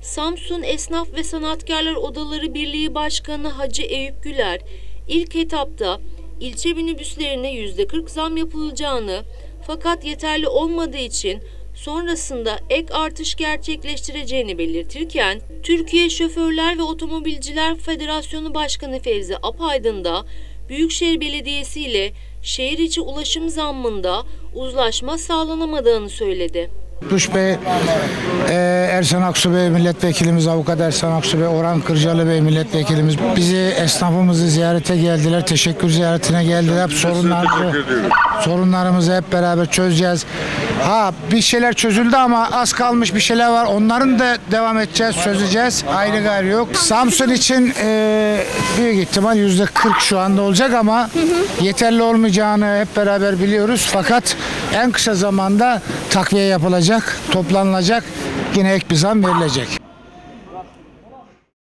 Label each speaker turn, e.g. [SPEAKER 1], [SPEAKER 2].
[SPEAKER 1] Samsun Esnaf ve Sanatkarlar Odaları Birliği Başkanı Hacı Eyüp Güler, ilk etapta ilçe minibüslerine %40 zam yapılacağını fakat yeterli olmadığı için sonrasında ek artış gerçekleştireceğini belirtirken, Türkiye Şoförler ve Otomobilciler Federasyonu Başkanı Fevzi Apaydın da Büyükşehir Belediyesi ile şehir içi ulaşım zammında uzlaşma sağlanamadığını söyledi.
[SPEAKER 2] Tuş Bey, Ersan Aksu Bey milletvekilimiz, avukat Ersan Aksu Bey, Orhan Kırcalı Bey milletvekilimiz bizi, esnafımızı ziyarete geldiler. Teşekkür ziyaretine geldiler. Sorunlarımızı hep beraber çözeceğiz. Bir şeyler çözüldü ama az kalmış bir şeyler var. Onların da devam edeceğiz, çözeceğiz. Ayrı gayrı yok. Samsun için büyük ihtimal %40 şu anda olacak ama yeterli olmayacağını hep beraber biliyoruz. Fakat en kısa zamanda takviye yapılacak, toplanılacak, yine ek bir zam verilecek.